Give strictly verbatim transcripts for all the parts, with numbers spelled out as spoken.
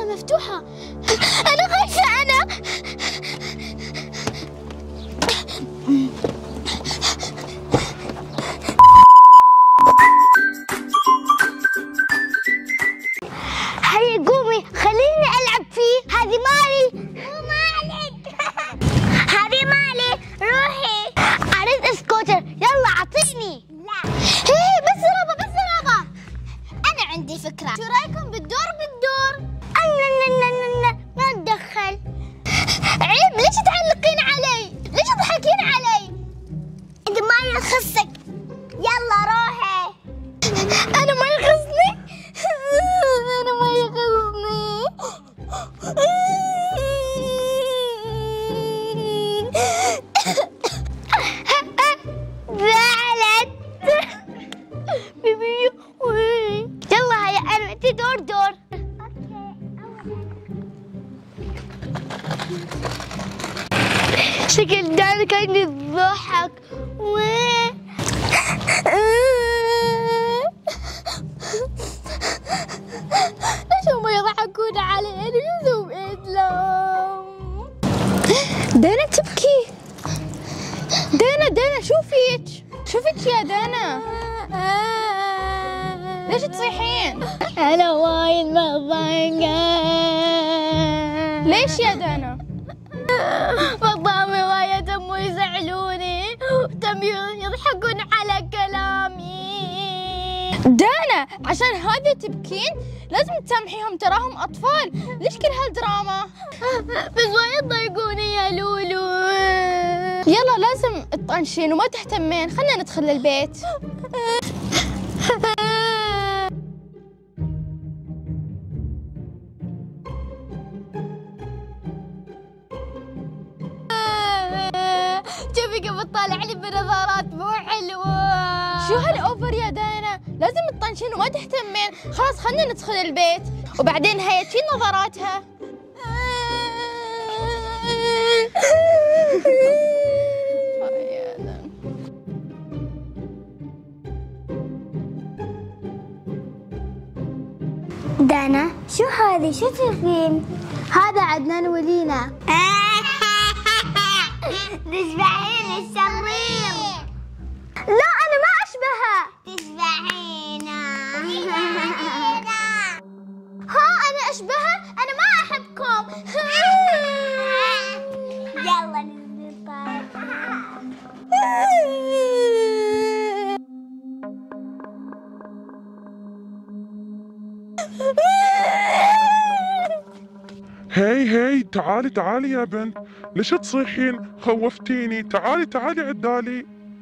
البوابة مفتوحة. أنا خايفة أنا. هيا قومي خليني ألعب فيه. هذه مالي. مو مالك. هذه مالي. روحي. أريد سكوتر. يلا أعطيني. لا. هي بس رغبة بس رغبة. أنا عندي فكرة. شو رأيكم بالدور بالدور؟ أنا ما أتدخل. عيب ليش تعلقين علي؟ ليش تضحكين علي؟ أنت ما يخصك. يلا روحي. أنا ما يخصني. أنا ما يخصني. زعلت. بيبي يلا هيا أنا أنت دور دور. شكل دانا كان يضحك. ليش هم يضحكون علي؟ أنا شو سويت لهم؟ دانا تبكي. دانا دانا شوفيك شوفيك يا دانا. ليش تصيحين؟ أنا وايد مضايقة. ليش يا دانا؟ بابامي وايد هم يزعلوني وتم يضحكون على كلامي. دانا عشان هذا تبكين؟ لازم تسامحيهم، تراهم أطفال. ليش كل هالدراما؟ بس وايد ضايقوني يا لولو. يلا لازم تطنشين وما تهتمين. خلنا ندخل البيت. شوفي كيف تطالع لي بنظارات مو حلوة. شو هالأوفر يا دانا؟ لازم تطنشين وما تهتمين. خلاص خلنا ندخل البيت وبعدين هي تشيل نظاراتها. دانا شو هذه؟ شو تشوفين؟ هذا عدنان ولينا. تشبهين الشرير. لا أنا ما أشبهها. تشبهينا. ها أنا أشبهها؟ أنا ما أحبكم. يلا نطلع. هاي هاي تعالي تعالي يا بنت. ليش تصيحين؟ خوفتيني. تعالي تعالي عدالي.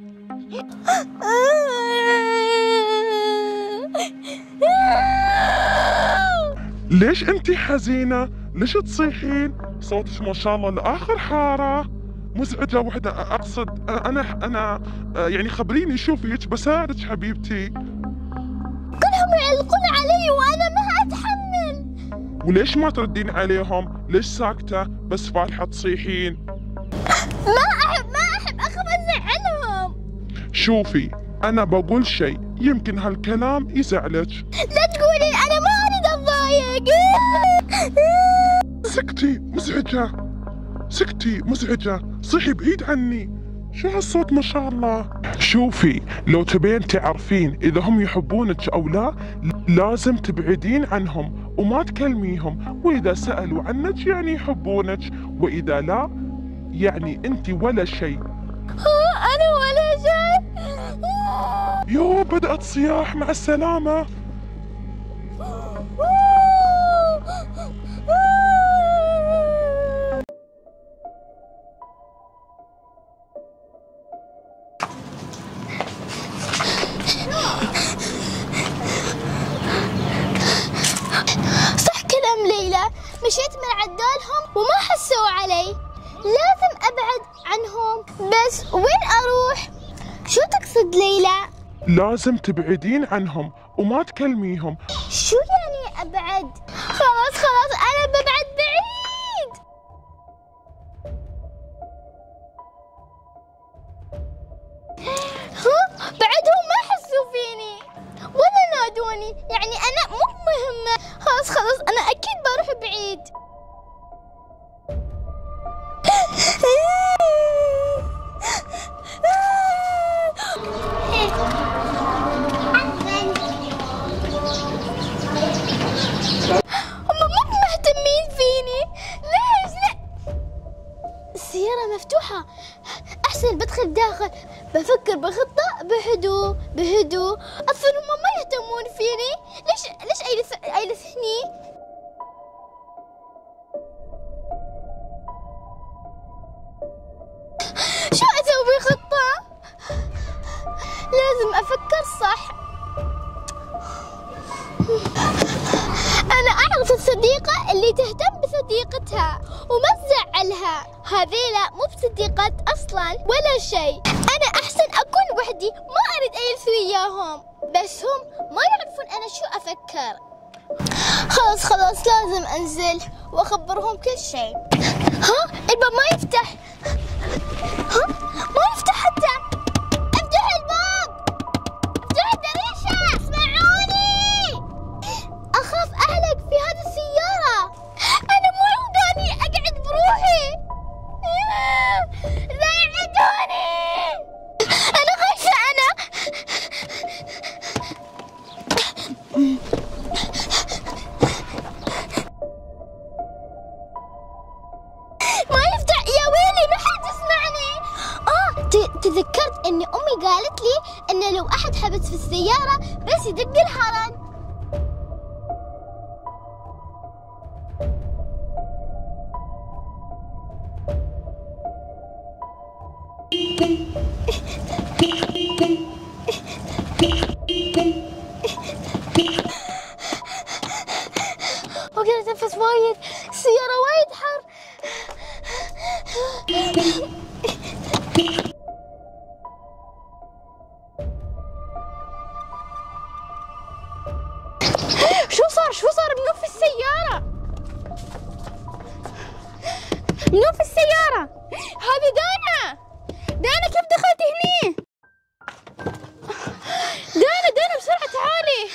ليش انتي حزينة؟ ليش تصيحين؟ صوتك ما شاء الله لآخر حارة. مزعجة وحدة. أقصد أنا أنا يعني خبريني شو فيك بساعدك حبيبتي. كلهم يعلقون علي وأنا ما أتحمل. وليش ما تردين عليهم؟ ليش ساكتة بس فالحة تصيحين؟ ما أحب ما أحب أخاف أزعلهم. شوفي أنا بقول شيء يمكن هالكلام يزعلك. لا تقولي أنا ما أريد أتضايق. سكتي مزعجة. سكتي مزعجة. صحي بعيد عني. شو هالصوت ما شاء الله. شوفي لو تبين تعرفين إذا هم يحبونك أو لا لازم تبعدين عنهم وما تكلميهم. وإذا سألوا عنك يعني يحبونك، وإذا لا يعني أنت ولا شيء. أنا ولا شيء. يو بدأت صياح. مع السلامة. صح كلام ليلى. مشيت من عدالهم وما حسوا علي. لازم أبعد عنهم. بس وين أروح؟ شو تقصد ليلى؟ لازم تبعدين عنهم وما تكلميهم. شو يعني أبعد؟ خلاص خلاص أنا ببعد بعيد. ها بعدهم ما حسوا فيني ولا نادوني. يعني أنا مو مهمة. خلاص خلاص أنا أكيد بروح بعيد. شو؟ أصلاً هم ما يهتمون فيني. ليش ليش أجلس أجلس هني؟ شو أسوي خطة؟ لازم أفكر صح. أنا أعرف الصديقة اللي تهتم بصديقتها وما تزعلها. هذيلا مو بصديقات أصلاً ولا شيء. أنا أحسن أكون وحدي، ما أريد أجلس وياهم، بس هم ما يعرفون أنا شو أفكر. خلاص خلاص لازم أنزل وأخبرهم كل شيء. ها الباب ما يفتح. ها ما يفتح حتى. افتح الباب، افتح الدريشة، اسمعوني. أخاف أهلك في هذه السيارة. أنا مو عوداني أقعد بروحي. ساعدوني، أنا خايفة. أنا ما يفتح يا ويلي، ما حد يسمعني. آه تذكرت إن أمي قالت لي إن لو أحد حبس في السيارة بس يدق الهرن. وقدر أتنفس وايد، السيارة وايد حر. شو صار شو صار منو في السيارة؟ منو في السيارة؟ هذه دانا. دانا كيف دخلت هني؟ دانا دانا بسرعة تعالي.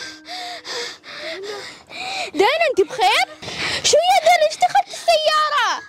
دانا انت بخير؟ شو يا دانا ليش دخلت السيارة؟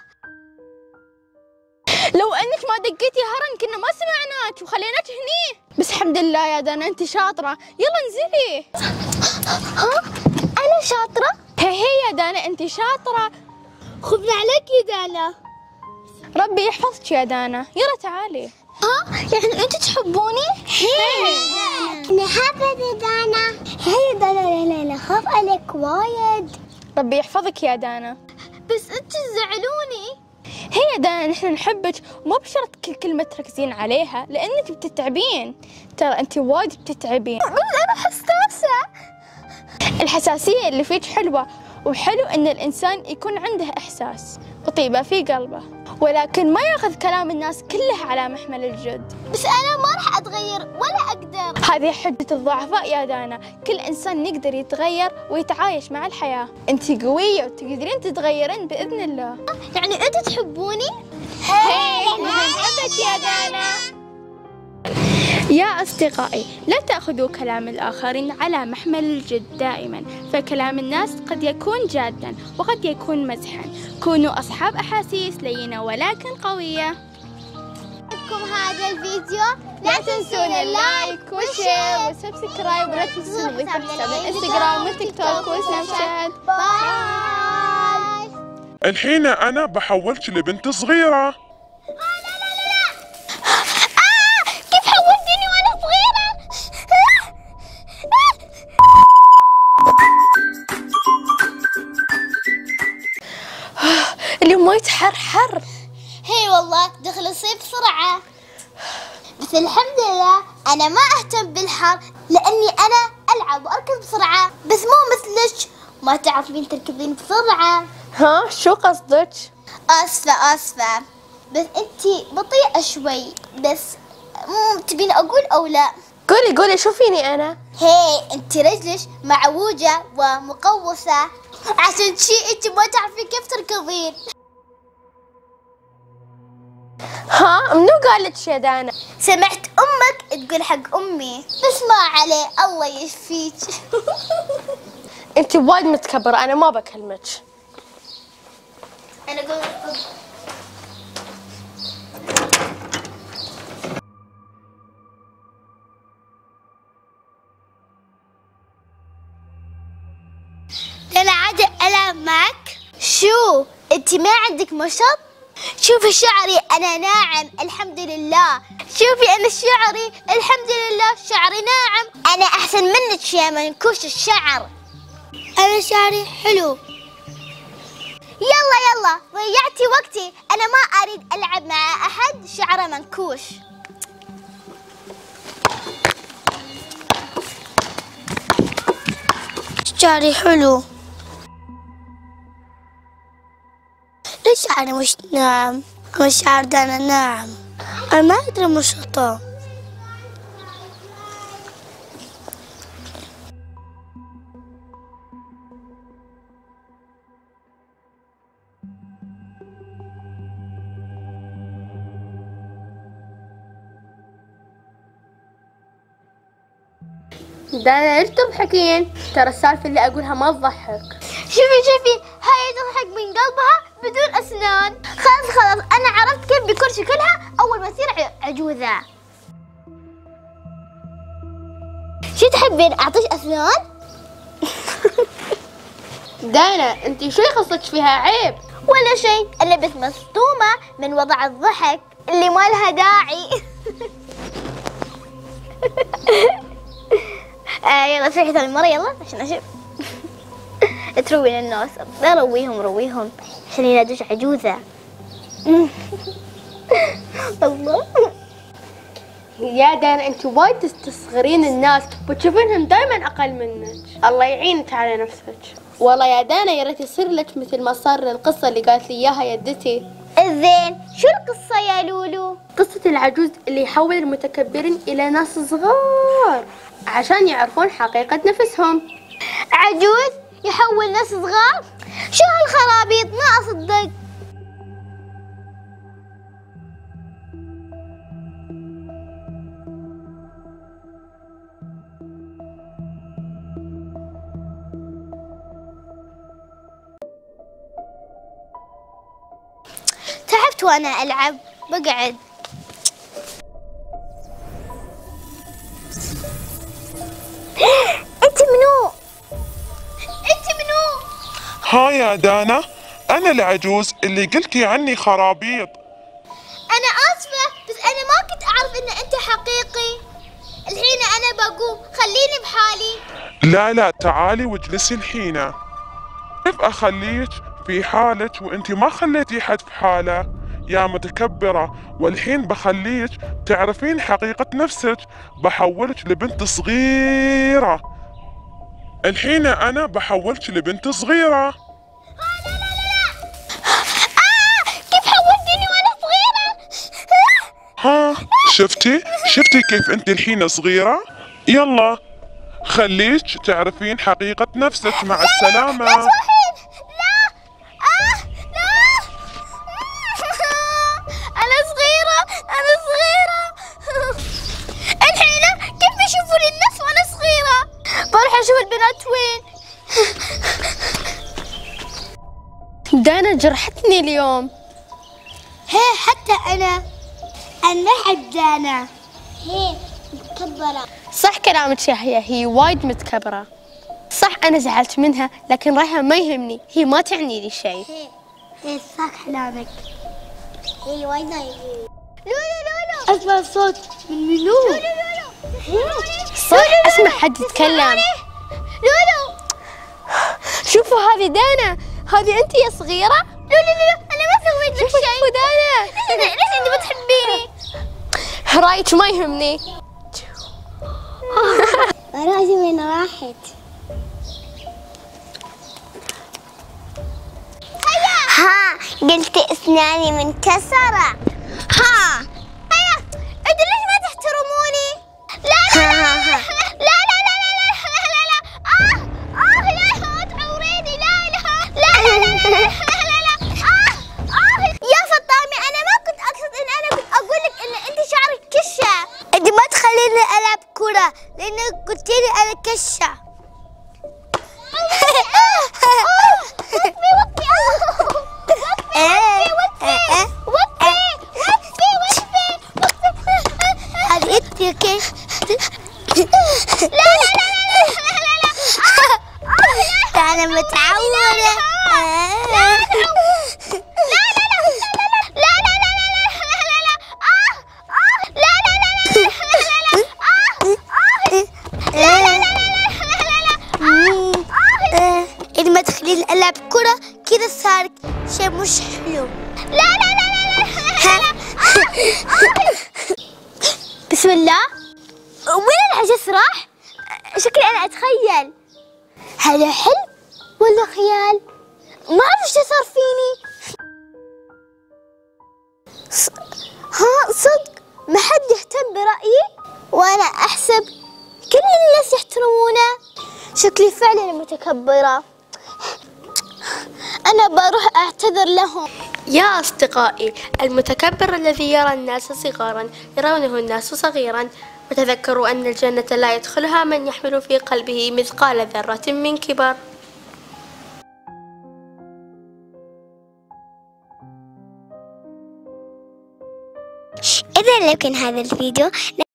لو انك ما دقيتي هرن كنا ما سمعناك وخليناك هني. بس الحمد لله يا دانا انت شاطرة، يلا انزلي. ها انا شاطرة؟ هي هي يا دانا انت شاطرة. خذنا عليك يا دانا. ربي يحفظك يا دانا، يلا تعالي. ها يعني انت تحبوني؟ هي انا حابة دانا. هي دانا لا لا لا خاف عليك وايد. ربي يحفظك يا دانا. بس انت تزعلوني. هي يا دانا نحن نحبك ومو بشرط كل كلمة تركزين عليها لأنك بتتعبين. ترى انت وايد بتتعبين. انا حساسة. الحساسية اللي فيك حلوة، وحلو ان الانسان يكون عنده احساس وطيبة في قلبه، ولكن ما ياخذ كلام الناس كله على محمل الجد. بس انا ما راح اتغير ولا اقدر. هذه حجة الضعفاء يا دانا، كل انسان يقدر يتغير ويتعايش مع الحياة. انت قوية وتقدرين تتغيرين باذن الله. يعني انت تحبوني؟ هي نحبك يا دانا. يا أصدقائي، لا تأخذوا كلام الآخرين على محمل الجد دائما، فكلام الناس قد يكون جادا وقد يكون مزحا. كونوا أصحاب أحاسيس لينة ولكن قوية. عجبكم هذا الفيديو لا تنسون اللايك والشير والسبسكرايب، ولا تنسون تضيفوا حساب الانستغرام والتيك توك وسناب شات. باي. الحين أنا بحولك لبنت صغيرة. اليوم وايد حر حر. هي والله دخل الصيف بسرعة، بس الحمد لله أنا ما أهتم بالحر لأني أنا ألعب وأركض بسرعة، بس مو مثلك ما تعرفين تركضين بسرعة. ها شو قصدك؟ آسفة آسفة، بس أنتي بطيئة شوي، بس مو تبين أقول أو لا؟ قولي قولي شو فيني أنا؟ هي أنتي رجلك معوجة ومقوسة، عشان شي أنتي ما تعرفين كيف تركضين. ها منو قالت يا دانا؟ سمعت أمك تقول حق أمي، بس ما عليه الله يشفيك. انت وايد متكبرة، أنا ما بكلمك. أنا قلت أنا عادي ألعب معك. شو أنت ما عندك مشط؟ شو شوفي شعري أنا ناعم الحمد لله. شوفي أنا شعري الحمد لله شعري ناعم. أنا أحسن منك يا منكوش الشعر. أنا شعري حلو. يلا يلا ضيعتي وقتي، أنا ما أريد ألعب مع أحد شعره منكوش. شعري حلو. ليش شعري مش ناعم؟ أنا شعر دانا ناعم. أنا ما أدري مشطة. دانا ليش تضحكين؟ ترى السالفة اللي أقولها ما تضحك. شوفي شوفي هاي تضحك من قلبها بدون أسنان. خلاص خلاص أنا عرفت كيف بيكون شكلها أول ما تصير عجوزة. شو تحبين أعطيش أسنان؟ دانا أنت شو يخصك فيها عيب؟ ولا شيء، إلا بس مصدومة من وضع الضحك اللي ما لها داعي. آه يلا صحي ثاني مرة يلا عشان أشوف. تروي للناس. لا رويهم رويهم عشان ينادوش عجوزة. الله. يا دانا أنت وايد تستصغرين الناس وتشوفينهم دايما أقل منك. الله يعينك على نفسك. والله يا دانا يا ريت يصير لك مثل ما صار القصة اللي قالت لي إياها يدتي. زين شو القصة يا لولو؟ قصة العجوز اللي يحول المتكبرين إلى ناس صغار عشان يعرفون حقيقة نفسهم. عجوز يحول ناس صغار؟ شو هالخرابيط ما أصدق. تعبت وأنا ألعب بقعد. أنت منو؟ أنت منو؟ ها يا دانا، أنا العجوز اللي قلتي عني خرابيط. أنا آسفة بس أنا ما كنت أعرف إن أنت حقيقي. الحين أنا بقوم خليني بحالي. لا لا تعالي واجلسي الحين. كيف أخليك في حالك وأنت ما خليتي حد في حاله يا متكبرة؟ والحين بخليك تعرفين حقيقة نفسك، بحولك لبنت صغيرة. الحين أنا بحولك لبنت صغيرة. آه لا لا لا لا. آه كيف حولتني وأنا صغيرة؟ ها شفتي شفتي كيف أنت الحين صغيرة؟ يلا خليك تعرفين حقيقة نفسك. مع السلامة. لا لا آه لا. أنا صغيرة أنا صغيرة. الحين كيف بيشوفوني الناس وأنا صغيرة؟ بروح أشوف البنات وين. دانا جرحتني اليوم. هي حتى أنا أنا حجانة. هي متكبرة. صح كلامك يا هي، هي وايد متكبرة. صح أنا زعلت منها لكن رايها ما يهمني، هي ما تعني لي شيء. هي هي صح كلامك. هي وايد نايمة. لولو لولو أسمع الصوت من منو؟ لولو لولو صح أسمع حد يتكلم. لولو شوفوا هذه دانا، هذه أنت يا صغيرة. لولو لولو أنا ما سويت لك شيء. شوفوا دانا. ليش ليش أنت بتحبيني؟ رايك ما يهمني. راسي وين راحت؟ ها قلت اسناني منكسرة. ها هيا انتوا ليش ما تحترموني؟ لا لا لا لا لا لا لا لا لا لا اه اه لا تعوريني. لا لا لا لا لا لا لا اه اه يا فطامي انا ما كنت اقصد ان انا كنت اقول لك ان انت شعرك كشة. انت ما تخليني العب كرة لانك قلت لي انا كشة. هذه انت كيف؟ لا لا لا لا لا لا لا انا متعورة. لا لا لا لا لا لا ألعب كرة كذا صار شيء مش حلو. لا لا لا لا لا. بسم الله. وين العجز راح؟ شكلي أنا أتخيل. هذا حلم ولا خيال؟ ما أعرف إيش صار فيني. ص... ها صدق ما حد يهتم برأيي وأنا أحسب كل الناس يحترمونه. شكلي فعلا متكبرة. أنا بروح أعتذر لهم. يا أصدقائي، المتكبر الذي يرى الناس صغارا يرونه الناس صغيرا، وتذكروا أن الجنة لا يدخلها من يحمل في قلبه مثقال ذرة من كبر. إذا لو كان هذا الفيديو